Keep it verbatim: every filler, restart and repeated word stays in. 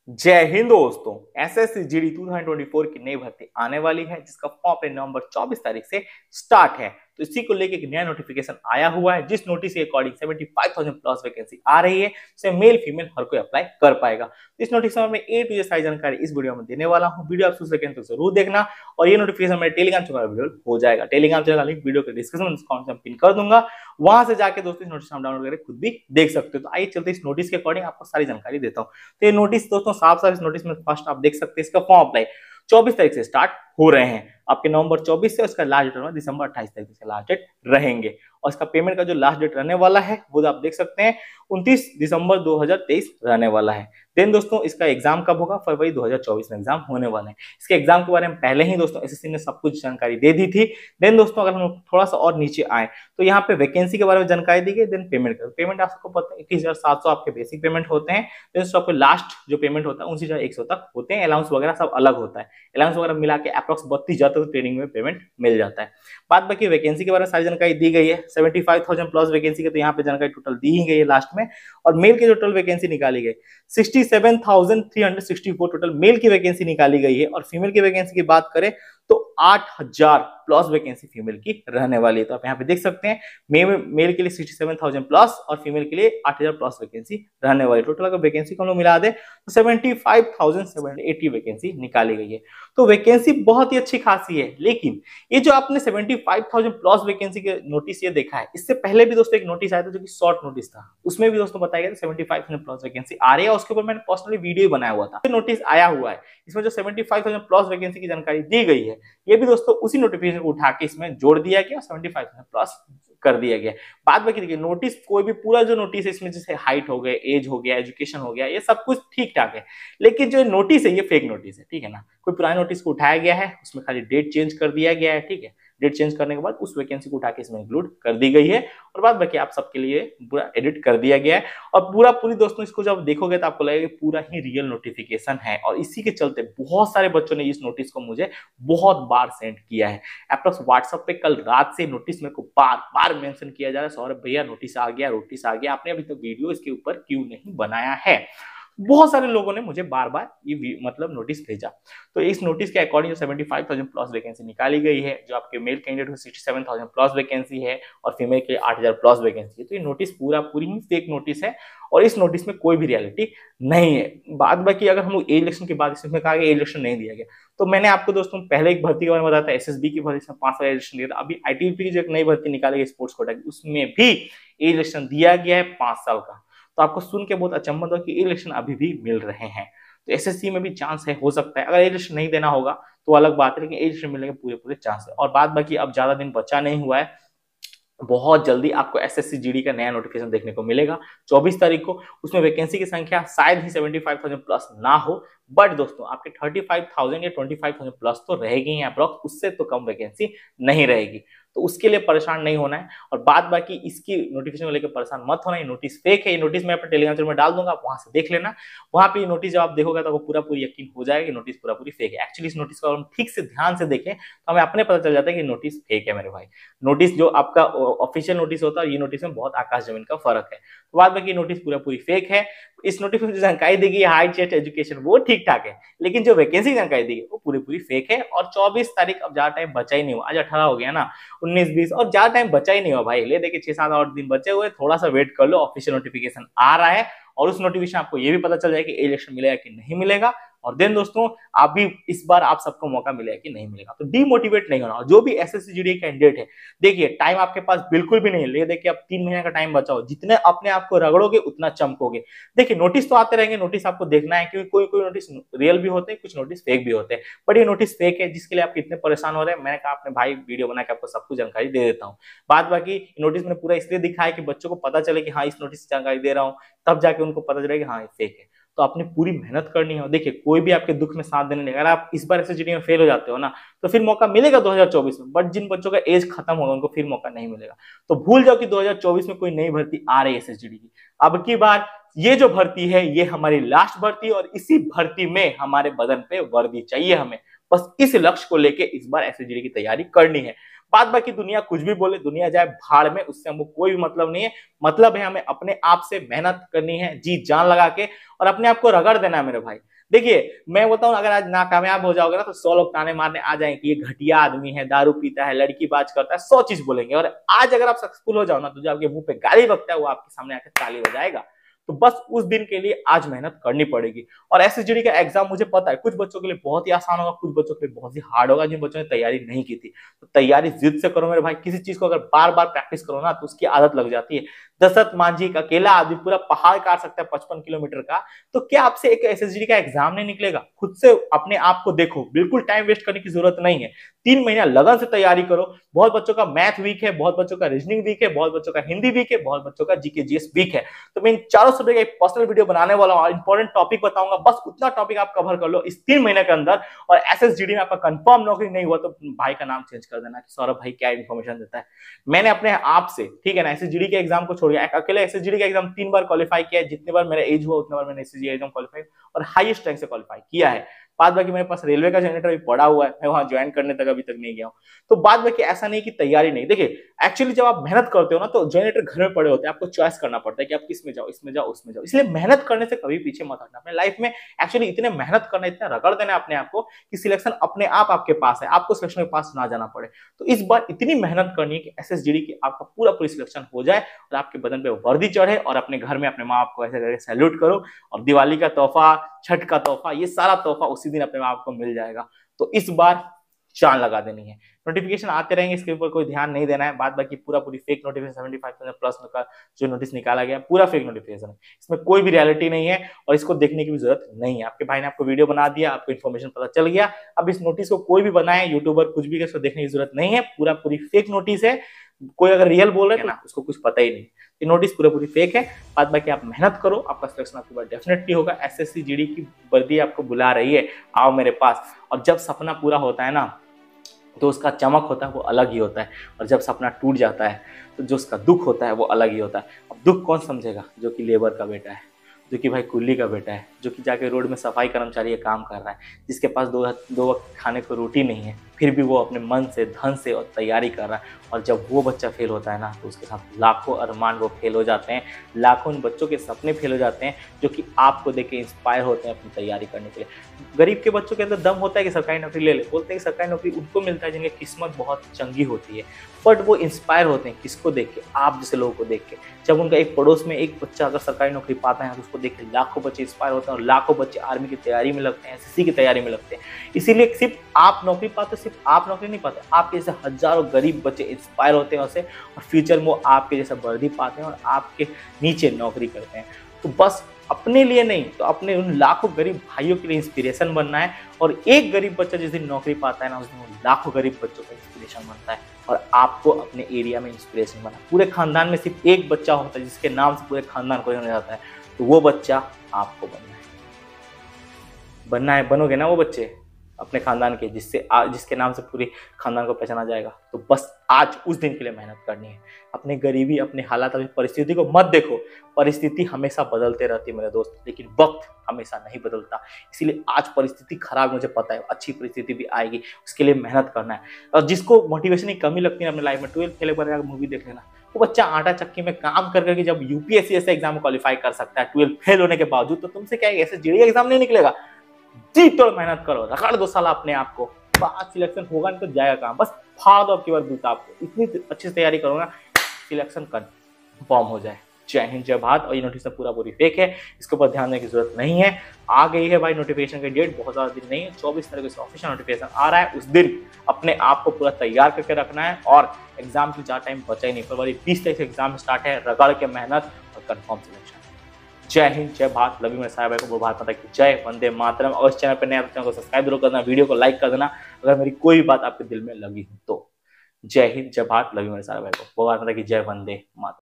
जय हिंद दोस्तों। SSC GD दो हज़ार चौबीस की नई भर्ती आने वाली है जिसका फॉर्म अपने नवंबर चौबीस तारीख से स्टार्ट है। तो इसी को लेकर एक नया नोटिफिकेशन आया हुआ है जिस नोटिस के अकॉर्डिंग पचहत्तर हज़ार प्लस वैकेंसी आ रही है। उसे मेल फीमेल हर कोई अप्लाई कर पाएगा। तो इस नोटिफिकेशन में ए टू जेड सारी जानकारी इस वीडियो में देने वाला हूं। वीडियो आप शुरू से तो जरूर देखना और ये नोटिफिकेशन मेरे टेलीग्राम चैनल पर अवेलेबल हो जाएगा। टेलीग्राम चैनल का लिंक वीडियो के डिस्क्रिप्शन में पिन कर दूंगा, वहां से जाके दोस्तों इस नोटिस डाउनलोड करके खुद भी देख सकते हो। तो आइए चलते इस नोटिस के अकॉर्डिंग आपको सारी जानकारी देता हूँ। तो ये नोटिस दोस्तों साफ साफ इस नोटिस में फर्स्ट आप देख सकते हैं इसका फॉर्म अप्लाई चौबीस तारीख से स्टार्ट हो रहे हैं आपके नवंबर चौबीस से। उसका लास्ट डेट दिसंबर अट्ठाईस तारीख से लास्ट डेट रहेंगे और इसका पेमेंट का जो लास्ट डेट रहने वाला है वो आप देख सकते हैं उनतीस दिसंबर दो हज़ार तेईस रहने वाला है। देन दोस्तों इसका एग्जाम कब होगा? फरवरी दो हज़ार चौबीस में एग्जाम होने वाला है। इसके एग्जाम के बारे में पहले ही दोस्तों एसएससी ने सब कुछ जानकारी दे दी थी। देन दोस्तों अगर हम थोड़ा सा और नीचे आए तो यहाँ पे वैकेंसी के बारे में जानकारी दी गई। देन पेमेंट का पेमेंट आप सबको पता है इक्कीस हजार सात सौ आपके बेसिक पेमेंट होते हैं। देन आपको लास्ट जो पेमेंट होता है उनसे हजार एक सौ तक होते हैं। अलाउंस वगैरह सब अलग होता है। अलाउंस वगैरह मिला के अप्रॉक्स बत्तीस हजार तक ट्रेनिंग में पेमेंट मिल जाता है। बात बाकी वैकेंसी के बारे में सारी जानकारी दी गई है। पचहत्तर हज़ार प्लस वैकेंसी के तो यहाँ पे जानकारी टोटल दी ही गई है लास्ट में। और मेल की टोटल वैकेंसी निकाली गई सड़सठ हज़ार तीन सौ चौंसठ टोटल मेल की वैकेंसी निकाली गई है। और फीमेल की वैकेंसी की बात करें तो आठ हज़ार प्लस वैकेंसी फीमेल की रहने वाली है। तो आप यहाँ पे देख सकते हैं मे, मेल के लिए सड़सठ हज़ार प्लस और फीमेल के लिए आठ हज़ार प्लस वैकेंसी रहने वाली। टोटल अगर वैकेंसी को हम लोग मिला दे तो पचहत्तर हज़ार सात सौ अस्सी वैकेंसी निकाली गई है। तो वैकेंसी बहुत ही अच्छी खासी है। लेकिन ये जो आपने पचहत्तर हज़ार प्लस वैकेंसी के नोटिस ये देखा है, इससे पहले भी दोस्तों एक नोटिस आया था जो कि शॉर्ट नोटिस था। उसमें भी दोस्तों बताया गया पचहत्तर हज़ार प्लस वैकेंसी आ रही है। उसके ऊपर मैंने पर्सनली वीडियो बनाया हुआ था। नोटिस आया हुआ है इसमें जो पचहत्तर हज़ार प्लस वैकेंसी की जानकारी दी गई है ये भी दोस्तों उसी नोटिफिकेशन को उठा के इसमें जोड़ दिया गया, पचहत्तर हज़ार प्लस कर दिया गया। बात बाकी देखिए नोटिस कोई भी पूरा जो नोटिस है इसमें जैसे हाइट हो गए, एज हो गया, एजुकेशन हो गया, ये सब कुछ ठीक ठाक है। लेकिन जो नोटिस है ये फेक नोटिस है, ठीक है ना। कोई पुराने नोटिस को उठाया गया है, उसमें खाली डेट चेंज कर दिया गया है, ठीक है। डेट चेंज करने के बाद उस वैकेंसी को उठा के इसमें इंक्लूड कर दी गई है और बाद बाकी आप सबके लिए पूरा एडिट कर दिया गया है। और पूरा पूरी दोस्तों इसको जब देखोगे तो आपको लगेगा पूरा ही रियल नोटिफिकेशन है। और इसी के चलते बहुत सारे बच्चों ने इस नोटिस को मुझे बहुत बार सेंड किया है। अप्रॉक्स व्हाट्सएप पे कल रात से नोटिस मेरे को बार बार मेंशन किया जा रहा है, सौरभ भैया नोटिस आ गया, नोटिस आ गया, आपने अभी तक वीडियो इसके ऊपर क्यों नहीं बनाया है। बहुत सारे लोगों ने मुझे बार बार ये मतलब नोटिस भेजा। तो इस नोटिस के अकॉर्डिंग जो पचहत्तर हज़ार प्लस वैकेंसी निकाली गई है, जो आपके मेल कैंडिडेट को सड़सठ हज़ार प्लस वैकेंसी है और फीमेल के आठ हज़ार प्लस वैकेंसी है। तो ये नोटिस पूरा पूरी ही फेक नोटिस है और इस नोटिस में कोई भी रियलिटी नहीं है। बाद बाकी अगर हम लोग इलेक्शन की बात, इसमें कहा गया इलेक्शन नहीं दिया गया, तो मैंने आपको दोस्तों पहले एक भर्ती के बारे में बताया था, एसएसबी की भर्ती में पांच साल इलेक्शन दिया था। अभी आईटीबीपी की जो एक नई भर्ती निकाली गई स्पोर्ट्स कोटा की, उसमें भी इलेक्शन दिया गया है पांच साल का। तो आपको सुन के बहुत अचंभा होगा कि इलेक्शन अभी भी मिल रहे हैं। तो एसएससी में भी चांस है, हो सकता है। अगर इलेक्शन नहीं देना होगा तो अलग बात है, लेकिन इलेक्शन मिलने के पूरे पूरे चांस है। और बात बाकी अब ज्यादा दिन बचा नहीं हुआ है, बहुत जल्दी आपको एसएससी जीडी का नया नोटिफिकेशन देखने को मिलेगा चौबीस तारीख को। उसमें वैकेंसी की संख्या शायद ही पचहत्तर हज़ार प्लस ना हो, बट दोस्तों आपके पैंतीस हज़ार या पच्चीस हज़ार प्लस तो रहेगी ही अप्रॉक्स, उससे तो कम वैकेंसी नहीं रहेगी। तो उसके लिए परेशान नहीं होना है। और बात बाकी इसकी नोटिफिकेशन को लेकर परेशान मत होना, ये नोटिस फेक है। ये नोटिस मैं अपने टेलीग्राम चैनल में डाल दूंगा, आप वहां से देख लेना। वहां पे ये नोटिस जब आप देखोगे तो आपको पूरा पूरी यकीन हो जाएगा नोटिस पूरा पूरी फेक है। एक्चुअली इस नोटिस को हम ठीक से ध्यान से देखें तो हमें अपने पता चल जाता है कि नोटिस फेक है मेरे भाई। नोटिस जो आपका ऑफिशियल नोटिस होता है, ये नोटिस में बहुत आकाश जमीन का फर्क है। तो बात बाकी नोटिस पूरा पूरी फेक है। इस नोटिफिकेशन जो जानकारी दी गई हाइट, चेस्ट, एजुकेशन वो ठीक ठाक है, लेकिन जो वैकेंसी जानकारी दी गई वो पूरी पूरी फेक है। और चौबीस तारीख अब ज्यादा टाइम बचा ही नहीं हुआ, आज अठारह हो गया ना, उन्नीस बीस और ज्यादा टाइम बचा ही नहीं हुआ भाई। ले देखिए छह सात आठ दिन बचे हुए, थोड़ा सा वेट कर लो, ऑफिशियल नोटिफिकेशन आ रहा है और उस नोटिफिकेशन आपको ये भी पता चल जाएगा कि इलेक्शन मिलेगा कि नहीं मिलेगा। और देन दोस्तों आप भी इस बार आप सबको मौका मिलेगा कि नहीं मिलेगा। तो डीमोटिवेट नहीं होना। और जो भी एसएससी जीडी कैंडिडेट है, देखिए टाइम आपके पास बिल्कुल भी नहीं है। ले देखिए अब तीन महीने का टाइम बचा हो, जितने अपने आप को रगड़ोगे उतना चमकोगे। देखिए नोटिस तो आते रहेंगे, नोटिस आपको देखना है, क्योंकि कोई कोई नोटिस रियल भी होते हैं, कुछ नोटिस फेक भी होते हैं। बट ये नोटिस फेक है जिसके लिए आप कितने परेशान हो रहे हैं, मैंने कहा अपने भाई वीडियो बना के आपको सब कुछ जानकारी दे देता हूँ। बात बाकी नोटिस मैंने पूरा इसलिए दिखाया कि बच्चों को पता चले कि हाँ इस नोटिस की जानकारी दे रहा हूँ, तब जाके उनको पता चलेगा कि हाँ ये फेक है। तो आपने पूरी मेहनत करनी है। देखिए कोई भी आपके दुख में साथ देने लगा। अगर आप इस बार एसएससी जीडी में फेल हो जाते हो ना तो फिर मौका मिलेगा दो हज़ार चौबीस में, बट जिन बच्चों का एज खत्म होगा उनको फिर मौका नहीं मिलेगा। तो भूल जाओ कि दो हज़ार चौबीस में कोई नई भर्ती आ रही है एसएससी जीडी की। अब की बार ये जो भर्ती है ये हमारी लास्ट भर्ती, और इसी भर्ती में हमारे बदन पे वर्दी चाहिए हमें। बस इस लक्ष्य को लेके इस बार एसएससी जीडी की तैयारी करनी है। बात बाकी दुनिया कुछ भी बोले, दुनिया जाए भाड़ में, उससे हमको कोई भी मतलब नहीं है। मतलब है हमें अपने आप से मेहनत करनी है, जी जान लगा के, और अपने आप को रगड़ देना है मेरे भाई। देखिए मैं बताऊं, अगर आज नाकामयाब हो जाओगे ना तो सौ लोग ताने मारने आ जाएंगे कि ये घटिया आदमी है, दारू पीता है, लड़की बाज करता है, सौ चीज बोलेंगे। और आज अगर आप सक्सेसफुल हो जाओ ना तो जो आपके मुंह पे गाली बकता है वो आपके सामने आकर ताली बजाएगा। तो बस उस दिन के लिए आज मेहनत करनी पड़ेगी। और एसएसजीडी का एग्जाम मुझे पता है कुछ बच्चों के लिए बहुत ही आसान होगा, कुछ बच्चों के लिए बहुत ही हार्ड होगा, जिन बच्चों ने तैयारी नहीं की थी। तो तैयारी जिद से करो मेरे भाई। किसी चीज को अगर बार बार प्रैक्टिस करो ना तो उसकी आदत लग जाती है। दशरथ मांझी एक अकेला आदमी पूरा पहाड़ काट सकता है पचपन किलोमीटर का, तो क्या आपसे एक एसएसजीडी का एग्जाम नहीं निकलेगा? खुद से अपने आप को देखो, बिल्कुल टाइम वेस्ट करने की जरूरत नहीं है। तीन महीना लगन से तैयारी करो। बहुत बच्चों का मैथ वीक है, बहुत बच्चों का रीजनिंग वीक है, बहुत बच्चों का हिंदी वीक है, बहुत बच्चों का जीके जीएस वीक है। तो मैं इन चारों सब्जेक्ट का एक पर्सनल वीडियो बनाने वाला हूं, इंपॉर्टेंट टॉपिक बताऊंगा। बस उतना टॉपिक आप कवर कर लो इस तीन महीने के अंदर, और एसएसजीडी में आपका कंफर्म नौकरी नहीं हुआ तो भाई का नाम चेंज कर देना कि सौरभ भाई क्या इन्फॉर्मेशन देता है। मैंने अपने आप से, ठीक है ना, एसएसजीडी के एग्जाम को छोड़ दिया। अकेले एसएसजीडी का एग्जाम तीन बार क्वालिफाई किया है। जितने बार मेरा एज हुआ उतने बार मैंने एसएसजीडी एग्जाम क्वालिफाई और हाईएस्ट रैंक से क्वालिफाई किया है। बाद बाकी मेरे पास रेलवे का जनरेटर भी पड़ा हुआ है, मैं वहां ज्वाइन करने तक अभी तक नहीं गया हूं। तो बाद बाकी ऐसा नहीं कि तैयारी नहीं। देखिए एक्चुअली जब आप मेहनत करते हो ना तो जनरेटर घर में पड़े होते हैं, आपको चॉइस करना पड़ता है कि आप किस में जाओ, इसमें जाओ, उसमें जाओ। इसलिए मेहनत करने से कभी पीछे मत हटना। अपने लाइफ में एक्चुअली इतने मेहनत करना, इतना रगड़ देना अपने आप को कि सिलेक्शन अपने आप आपके पास है, आपको सिलेक्शन के पास ना जाना पड़े। तो इस बार इतनी मेहनत करनी है कि एसएसजीडी की आपका पूरा पूरी सिलेक्शन हो जाए और आपके बदन पे वर्दी चढ़े, और अपने घर में अपने माँ बाप को ऐसे करके सैल्यूट करो, और दिवाली का तोहफा, छठ का तोहफा, ये सारा तोहफा उसी दिन अपने माँ बाप को मिल जाएगा। तो इस बार जान लगा देनी है। नोटिफिकेशन आते रहेंगे, इसके ऊपर कोई ध्यान नहीं देना है। बात बाकी पूरा पूरी fake notification seventy five thousand plus का जो नोटिस निकाला गया पूरा फेक नोटिफिकेशन है, इसमें कोई भी रियलिटी नहीं है और इसको देखने की भी जरूरत नहीं है। आपके भाई ने आपको वीडियो बना दिया, आपको इन्फॉर्मेशन पता चल गया। अब इस नोटिस को कोई भी बनाए, यूट्यूबर कुछ भी, इसको देखने की जरूरत नहीं है। पूरा पूरी फेक नोटिस है। कोई अगर रियल बोल रहे हैं ना उसको कुछ पता ही नहीं। ये नोटिस पूरा पूरी फेक है। बाद बाकी आप मेहनत करो, आपका सिलेक्शन आपके पास डेफिनेटली होगा। एसएससी जीडी की वर्दी आपको बुला रही है, आओ मेरे पास। और जब सपना पूरा होता है ना तो उसका चमक होता है वो अलग ही होता है, और जब सपना टूट जाता है तो जो उसका दुख होता है वो अलग ही होता है। अब दुख कौन समझेगा? जो कि लेबर का बेटा है, जो कि भाई कुल्ली का बेटा है, जो कि जाके रोड में सफाई कर्मचारी का काम कर रहा है, जिसके पास दो दो वक्त खाने को रोटी नहीं है, फिर भी वो अपने मन से, धन से और तैयारी कर रहा है। और जब वो बच्चा फेल होता है ना तो उसके साथ लाखों अरमान वो फेल हो जाते हैं, लाखों उन बच्चों के सपने फेल हो जाते हैं जो कि आपको देख के इंस्पायर होते हैं अपनी तैयारी करने के लिए। गरीब के बच्चों के अंदर दम होता है कि सरकारी नौकरी ले ले, बोलते हैं कि सरकारी नौकरी उनको मिलता है जिनकी किस्मत बहुत चंगी होती है, बट वो इंस्पायर होते हैं किसको देख के? आप जैसे लोगों को देख के। जब उनका एक पड़ोस में एक बच्चा अगर सरकारी नौकरी पाता है तो उसको देख के लाखों बच्चे इंस्पायर होते हैं, और लाखों बच्चे आर्मी की तैयारी में लगते हैं, एसएससी की तैयारी में लगते हैं। इसीलिए सिर्फ आप नौकरी पाते, सिर्फ आप नौकरी नहीं पाते, आपके जैसे हजारों गरीब बच्चे इंस्पायर होते हैं उससे, और फ्यूचर में वो आपके जैसा वर्दी पाते हैं और आपके नीचे नौकरी करते हैं। तो बस अपने लिए नहीं तो अपने उन लाखों गरीब भाइयों के लिए इंस्पिरेशन बनना है। और एक गरीब बच्चा जिस दिन नौकरी पाता है ना उस दिन लाखों गरीब बच्चों का इंस्पिरेशन बनता है, और आपको अपने एरिया में इंस्पिरेशन बना। पूरे खानदान में सिर्फ एक बच्चा होता है जिसके नाम से पूरे खानदान को जाना जाता है, तो वो बच्चा आपको बनना है। बनना है, बनोगे ना वो बच्चे अपने खानदान के, जिससे जिसके नाम से पूरे खानदान को पहचाना जाएगा। तो बस आज उस दिन के लिए मेहनत करनी है। अपने गरीबी, अपने हालात, अपनी परिस्थिति को मत देखो। परिस्थिति हमेशा बदलते रहती है मेरे दोस्त, लेकिन वक्त हमेशा नहीं बदलता। इसीलिए आज परिस्थिति खराब, मुझे पता है, अच्छी परिस्थिति भी आएगी, उसके लिए मेहनत करना है। और जिसको मोटिवेशन की कमी लगती है अपने लाइफ में, ट्वेल्थ फेल कर मूवी देख लेना, वो बच्चा आटा चक्की में काम कर करके जब यूपीएससी ऐसे एग्जाम में क्वालिफाई कर सकता है ट्वेल्थ फेल होने के बावजूद, तो तुमसे क्या ऐसे जीडी एग्जाम नहीं निकलेगा? जी तोड़ मेहनत करो, रगड़ दो साला अपने आप को, बात सिलेक्शन होगा नहीं तो जाएगा काम। बस फाड़ दो आपकी बार बूता आपको, इतनी अच्छी से तैयारी करो ना सिलेक्शन कंफर्म हो जाए। जय हिंद, जय भारत। और ये नोटिफिकेशन पूरा पूरी फेक है, इसके ऊपर ध्यान देने की जरूरत नहीं है। आ गई है भाई नोटिफिकेशन की डेट, बहुत ज्यादा दिन नहीं है, चौबीस तारीख से ऑफिशियल नोटिफिकेशन आ रहा है। उस दिन अपने आप को पूरा तैयार करके रखना है, और एग्जाम की ज्यादा टाइम बचा ही नहीं। फरवरी बीस तारीख से एग्जाम स्टार्ट है, रगड़ के मेहनत और कंफर्म सिलेक्शन। जय हिंद, जय भारत। लव यू मेरे सारे भाई को, भारत माता की जय, वंदे मातरम। और इस चैनल पर नया चैनल को सब्सक्राइब जरूर करना, वीडियो को लाइक कर देना अगर मेरी कोई भी बात आपके दिल में लगी हो तो। जय हिंद, जय भारत। लव यू मेरे सारे भाई को, भारत माता की जय, वंदे मातरम।